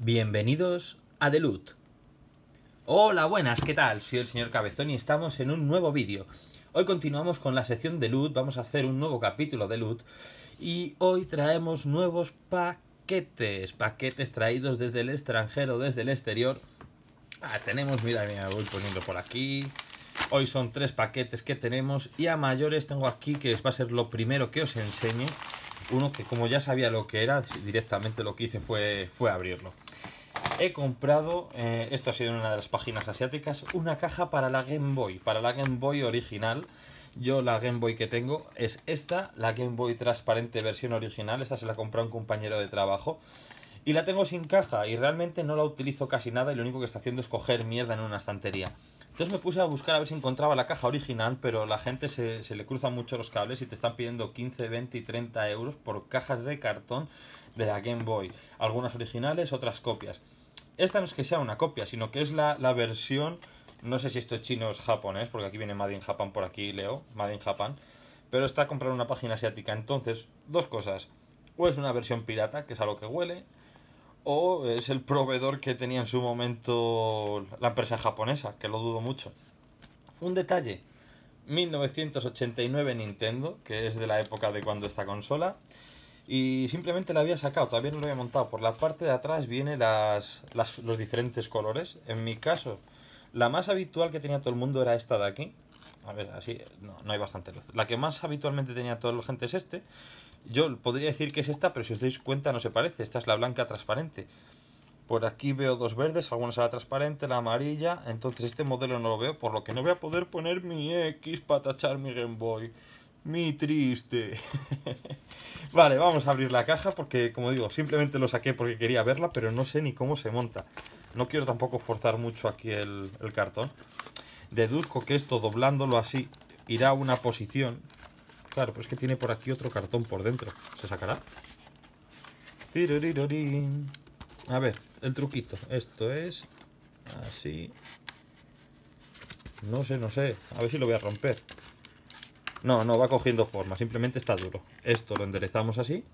Bienvenidos a The Loot. Hola, buenas, ¿qué tal? Soy el señor Cabezón y estamos en un nuevo vídeo. Hoy continuamos con la sección de Loot, vamos a hacer un nuevo capítulo de Loot. Y hoy traemos nuevos paquetes traídos desde el extranjero, desde el exterior. Tenemos, mira, me voy poniendo por aquí. Hoy son 3 paquetes que tenemos y a mayores tengo aquí, que va a ser lo primero que os enseñe. Uno que, como ya sabía lo que era, directamente lo que hice fue abrirlo. He comprado, esto ha sido en una de las páginas asiáticas, una caja para la Game Boy original. Yo la Game Boy que tengo es esta, la Game Boy transparente versión original. Esta se la compró un compañero de trabajo y la tengo sin caja y realmente no la utilizo casi nada y lo único que está haciendo es coger mierda en una estantería. Entonces me puse a buscar a ver si encontraba la caja original, pero la gente se le cruzan mucho los cables y te están pidiendo 15, 20 y 30 euros por cajas de cartón de la Game Boy. Algunas originales, otras copias. Esta no es que sea una copia, sino que es la versión, no sé si esto es chino o es japonés, porque aquí viene Made in Japan, por aquí leo, Made in Japan, pero está comprando una página asiática. Entonces, dos cosas: o es una versión pirata, que es a lo que huele, o es el proveedor que tenía en su momento la empresa japonesa, que lo dudo mucho. Un detalle: 1989 Nintendo, que es de la época de cuando esta consola, y simplemente la había sacado, todavía no lo había montado. Por la parte de atrás viene los diferentes colores. En mi caso, la más habitual que tenía todo el mundo era esta de aquí. A ver, así no hay bastante luz. La que más habitualmente tenía toda la gente es este. Yo podría decir que es esta, pero si os dais cuenta no se parece. Esta es la blanca transparente. Por aquí veo dos verdes, algunas la transparente, la amarilla. Entonces este modelo no lo veo, por lo que no voy a poder poner mi X para tachar mi Game Boy. Mi triste. Vale, vamos a abrir la caja porque, como digo, simplemente lo saqué porque quería verla, pero no sé ni cómo se monta. No quiero tampoco forzar mucho aquí el cartón. Deduzco que esto, doblándolo así, irá a una posición. Claro, pero es que tiene por aquí otro cartón por dentro. ¿Se sacará? A ver, el truquito. Esto es así. No sé. A ver si lo voy a romper. No, va cogiendo forma. Simplemente está duro. Esto lo enderezamos así.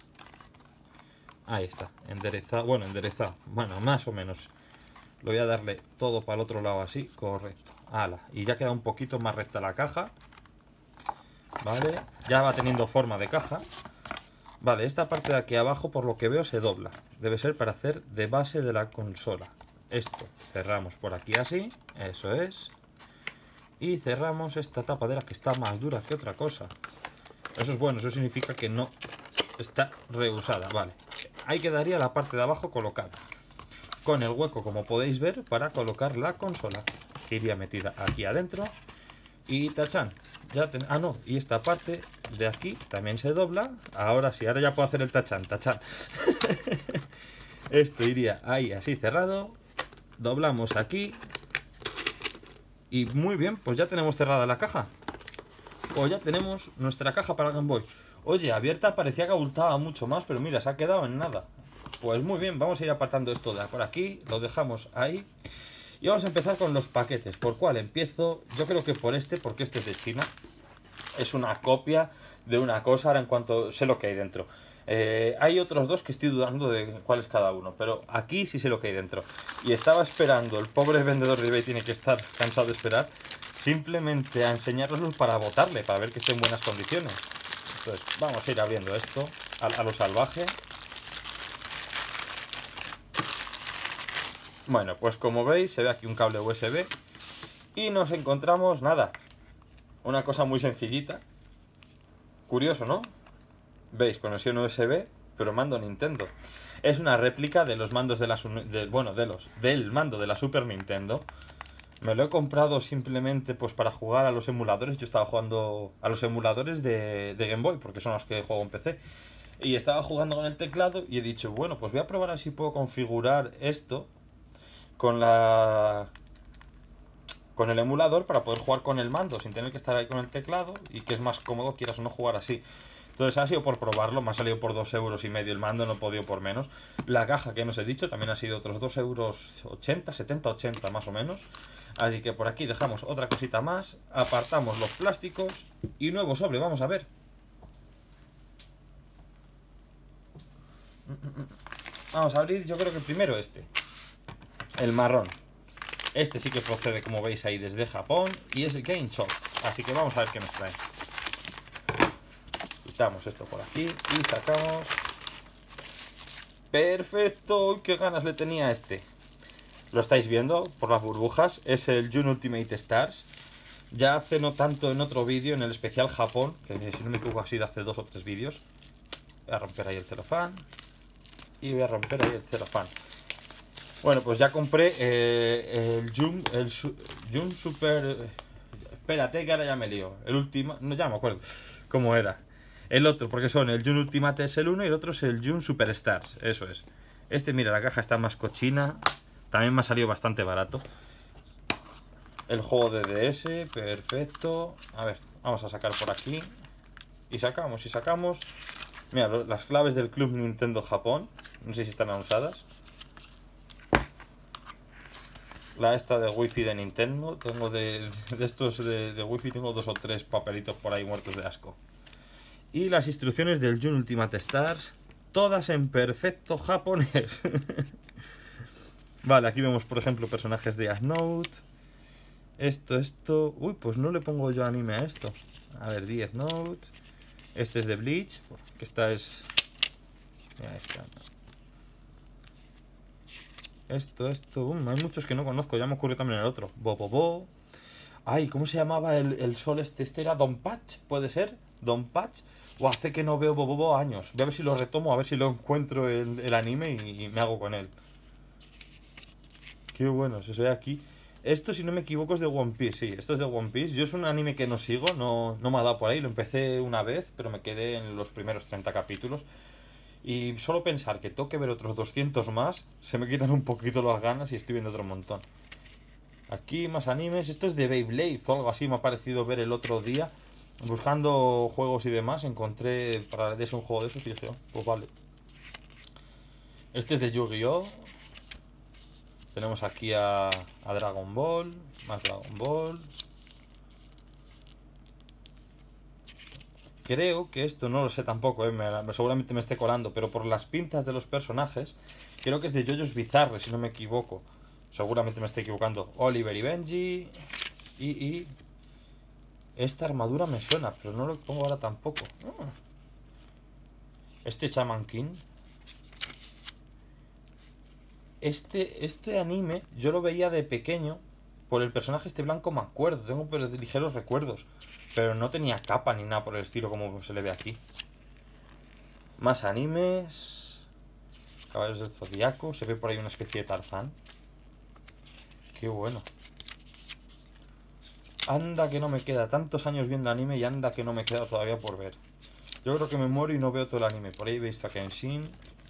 Ahí está. Enderezado. Bueno, más o menos. Lo voy a darle todo para el otro lado así. Correcto. Ala. Y ya queda un poquito más recta la caja. Vale, ya va teniendo forma de caja. Vale, esta parte de aquí abajo, por lo que veo, se dobla. Debe ser para hacer de base de la consola. Esto cerramos por aquí así. Eso es. Y cerramos esta tapadera, que está más dura que otra cosa. Eso es bueno, eso significa que no está reusada. Vale, ahí quedaría la parte de abajo colocada, con el hueco, como podéis ver, para colocar la consola, que iría metida aquí adentro. Y tachán, no, y esta parte de aquí también se dobla. Ahora sí, ahora ya puedo hacer el tachán. Esto iría ahí así cerrado. Doblamos aquí. Y muy bien, pues ya tenemos cerrada la caja. O ya tenemos nuestra caja para Game Boy. Oye, abierta parecía que abultaba mucho más, pero mira, se ha quedado en nada. Pues muy bien, vamos a ir apartando esto de por aquí. Lo dejamos ahí. Y vamos a empezar con los paquetes. ¿Por cuál empiezo? Yo creo que por este, porque este es de China. Es una copia de una cosa, ahora en cuanto sé lo que hay dentro. Hay otros dos que estoy dudando de cuál es cada uno, pero aquí sí sé lo que hay dentro. Y estaba esperando, el pobre vendedor de eBay tiene que estar cansado de esperar, simplemente a enseñároslos para botarle, para ver que esté en buenas condiciones. Entonces vamos a ir abriendo esto a lo salvaje. Bueno, pues como veis, se ve aquí un cable USB y nos encontramos nada. Una cosa muy sencillita. Curioso, ¿no? Veis, conexión USB, pero mando Nintendo. Es una réplica de los mandos del mando de la Super Nintendo. Me lo he comprado simplemente pues para jugar a los emuladores. Yo estaba jugando a los emuladores de Game Boy, porque son los que juego en PC. Y estaba jugando con el teclado y he dicho, bueno, pues voy a probar a ver si puedo configurar esto con el emulador para poder jugar con el mando sin tener que estar ahí con el teclado, y que es más cómodo, quieras o no, jugar así. Entonces ha sido por probarlo, me ha salido por 2,5 euros el mando, no he podido por menos. La caja, que no os he dicho, también ha sido otros 2,80 euros, 70, 80 más o menos. Así que por aquí dejamos otra cosita más, apartamos los plásticos y nuevo sobre, vamos a ver. Vamos a abrir, yo creo que primero este. El marrón. Este sí que procede, como veis ahí, desde Japón. Y es GameSoft. Así que vamos a ver qué nos trae. Quitamos esto por aquí y sacamos... ¡Perfecto! ¡Uy, qué ganas le tenía a este! Lo estáis viendo por las burbujas. Es el June Ultimate Stars. Ya hace no tanto en otro vídeo, en el especial Japón, que si no me equivoco ha sido hace 2 o 3 vídeos. Voy a romper ahí el celofán. Y voy a romper ahí el celofán. Bueno, pues ya compré el June Super... Espérate que ahora ya me lío. El último... No, ya me acuerdo cómo era. El otro, porque son el June Ultimate es el 1 y el otro es el June Super Stars. Eso es. Este, mira, la caja está más cochina. También me ha salido bastante barato. El juego de DS, perfecto. A ver, vamos a sacar por aquí. Y sacamos. Mira, las claves del Club Nintendo Japón. No sé si están usadas. La esta de Wi-Fi de Nintendo. Tengo de estos de Wi-Fi, tengo 2 o 3 papelitos por ahí muertos de asco. Y las instrucciones del June Ultimate Stars. Todas en perfecto japonés. Vale, aquí vemos por ejemplo personajes de Death Note. Esto. Uy, pues no le pongo yo anime a esto. A ver, Death Note. Este es de Bleach. Que esta es... Mira, esta. Esto. Hay muchos que no conozco. Ya me ocurrió también el otro. Bobobo. Ay, ¿cómo se llamaba el sol este? Este era Don Patch, ¿puede ser? Don Patch. O hace que no veo Bobobo años. Voy a ver si lo retomo, a ver si lo encuentro el anime y me hago con él. Qué bueno, se ve aquí. Esto, si no me equivoco, es de One Piece, sí, esto es de One Piece. Yo es un anime que no sigo, no me ha dado por ahí. Lo empecé una vez, pero me quedé en los primeros 30 capítulos. Y solo pensar que tengo que ver otros 200 más, se me quitan un poquito las ganas y estoy viendo otro montón. Aquí más animes. Esto es de Beyblade o algo así, me ha parecido ver el otro día. Buscando juegos y demás, encontré para DS un juego de esos y dije, oh, pues vale. Este es de Yu-Gi-Oh! Tenemos aquí a Dragon Ball. Más Dragon Ball. Creo que esto no lo sé tampoco, seguramente me esté colando, pero por las pintas de los personajes, creo que es de JoJo's Bizarre, si no me equivoco. Seguramente me estoy equivocando. Oliver y Benji. Y esta armadura me suena, pero no lo pongo ahora tampoco. Este Shaman King. Este anime yo lo veía de pequeño. Por el personaje este blanco me acuerdo. Tengo ligeros recuerdos. Pero no tenía capa ni nada por el estilo como se le ve aquí. Más animes. Caballeros del Zodiaco. Se ve por ahí una especie de Tarzán. Qué bueno. Anda que no me queda. Tantos años viendo anime y anda que no me queda todavía por ver. Yo creo que me muero y no veo todo el anime. Por ahí veis a Kenshin.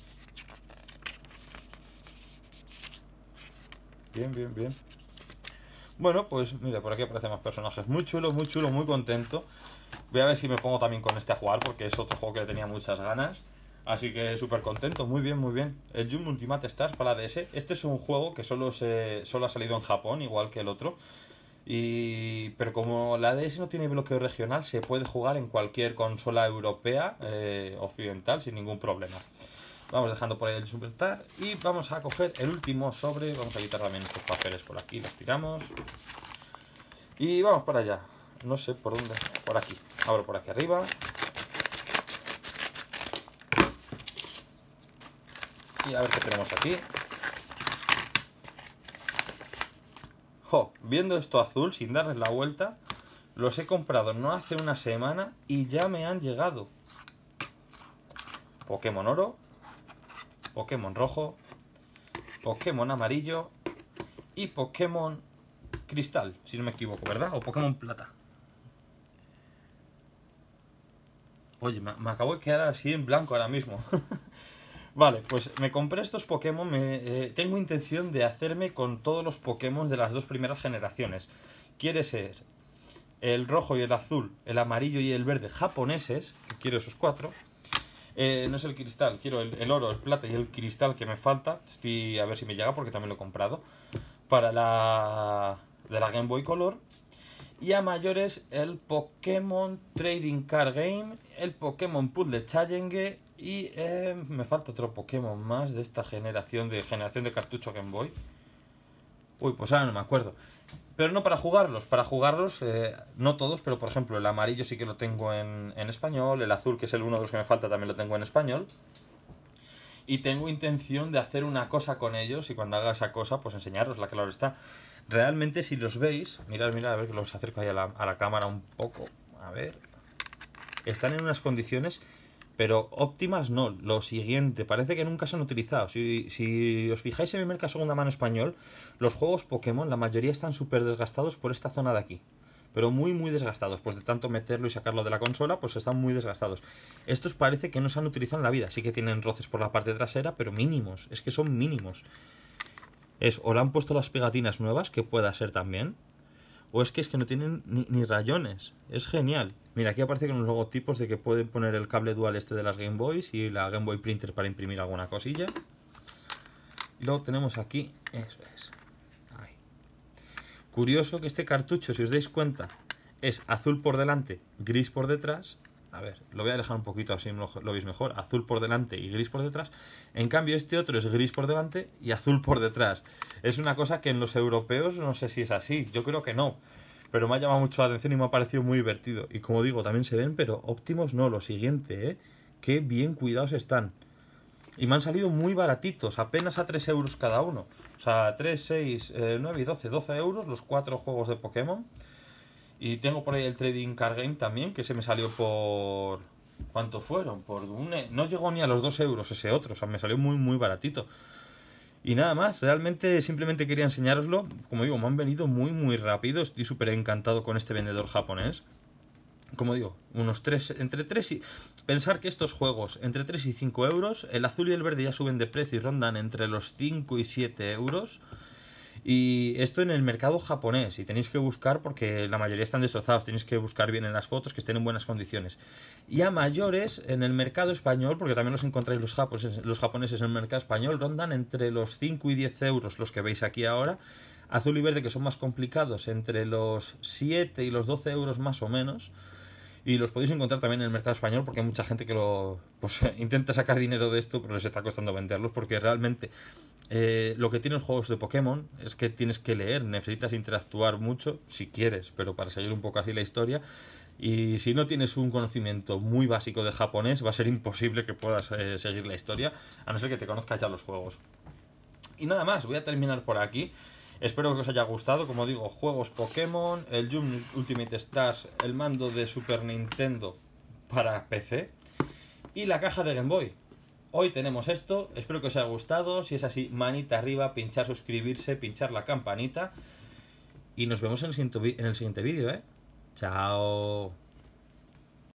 Bien. Bueno, pues mira, por aquí aparecen más personajes. Muy chulo, muy contento. Voy a ver si me pongo también con este a jugar, porque es otro juego que le tenía muchas ganas. Así que súper contento, muy bien. El June Ultimate Stars para la DS. Este es un juego que solo ha salido en Japón, igual que el otro. Pero como la DS no tiene bloqueo regional, se puede jugar en cualquier consola europea occidental sin ningún problema. Vamos dejando por ahí el Superstar y vamos a coger el último sobre. Vamos a quitar también estos papeles por aquí, los tiramos. Y vamos para allá. No sé por dónde. Por aquí. Abro por aquí arriba. Y a ver qué tenemos aquí. Viendo esto azul, sin darles la vuelta, los he comprado no hace una semana y ya me han llegado. Pokémon oro. Pokémon rojo, Pokémon amarillo y Pokémon cristal, si no me equivoco, ¿verdad? O Pokémon plata. Oye, me acabo de quedar así en blanco ahora mismo. Vale, pues me compré estos Pokémon. Tengo intención de hacerme con todos los Pokémon de las 2 primeras generaciones. Quiere ser el rojo y el azul, el amarillo y el verde japoneses, que quiero esos 4. No es el cristal, quiero el oro, el plata y el cristal que me falta. Estoy a ver si me llega porque también lo he comprado. Para de la Game Boy Color. Y a mayores el Pokémon Trading Card Game, el Pokémon Puzzle Challenge Y me falta otro Pokémon más de esta generación de cartucho Game Boy. Uy, pues ahora no me acuerdo. Pero no para jugarlos. Para jugarlos, no todos, pero por ejemplo el amarillo sí que lo tengo en español. El azul, que es el uno de los que me falta, también lo tengo en español. Y tengo intención de hacer una cosa con ellos. Y cuando haga esa cosa, pues enseñarosla, claro está. Realmente si los veis, mirad, a ver que los acerco ahí a la cámara un poco. A ver. Están en unas condiciones, pero óptimas no. Lo siguiente, parece que nunca se han utilizado. Si os fijáis en mi mercado segunda mano español, los juegos Pokémon, la mayoría están súper desgastados por esta zona de aquí. Pero muy, muy desgastados. Pues de tanto meterlo y sacarlo de la consola, pues están muy desgastados. Estos parece que no se han utilizado en la vida. Sí que tienen roces por la parte trasera, pero mínimos. Es que son mínimos. O le han puesto las pegatinas nuevas, que pueda ser también. O es que no tienen ni rayones. Es genial. Mira, aquí aparece con los logotipos de que pueden poner el cable dual este de las Game Boys y la Game Boy Printer para imprimir alguna cosilla. Y luego tenemos aquí, eso es. Ahí. Curioso que este cartucho, si os dais cuenta, es azul por delante, gris por detrás. A ver, lo voy a dejar un poquito así lo veis mejor. Azul por delante y gris por detrás. En cambio este otro es gris por delante y azul por detrás. Es una cosa que en los europeos no sé si es así. Yo creo que no. Pero me ha llamado mucho la atención y me ha parecido muy divertido. Y como digo, también se ven, pero óptimos no. Lo siguiente, qué bien cuidados están. Y me han salido muy baratitos, apenas a 3 euros cada uno. O sea, 3, 6, 9 y 12 euros los 4 juegos de Pokémon. Y tengo por ahí el Trading Card Game también, que se me salió por... ¿Cuánto fueron? No llegó ni a los 2 euros ese otro, o sea, me salió muy, muy baratito. Y nada más, realmente simplemente quería enseñároslo. Como digo, me han venido muy, muy rápido. Estoy súper encantado con este vendedor japonés. Como digo, unos 3, entre 3 y... Pensar que estos juegos, entre 3 y 5 euros, el azul y el verde ya suben de precio y rondan entre los 5 y 7 euros. Y esto en el mercado japonés, y tenéis que buscar porque la mayoría están destrozados, tenéis que buscar bien en las fotos que estén en buenas condiciones. Y a mayores, en el mercado español, porque también los encontráis los japoneses en el mercado español, rondan entre los 5 y 10 euros los que veis aquí ahora. Azul y verde, que son más complicados, entre los 7 y los 12 euros más o menos. Y los podéis encontrar también en el mercado español porque hay mucha gente que intenta sacar dinero de esto, pero les está costando venderlos porque realmente lo que tienen los juegos de Pokémon es que tienes que leer, necesitas interactuar mucho si quieres, pero para seguir un poco así la historia. Y si no tienes un conocimiento muy básico de japonés, va a ser imposible que puedas seguir la historia, a no ser que te conozcas ya los juegos. Y nada más, voy a terminar por aquí. Espero que os haya gustado, como digo, juegos Pokémon, el Jump Ultimate Stars, el mando de Super Nintendo para PC y la caja de Game Boy. Hoy tenemos esto, espero que os haya gustado, si es así, manita arriba, pinchar suscribirse, pinchar la campanita y nos vemos en el siguiente vídeo, Chao.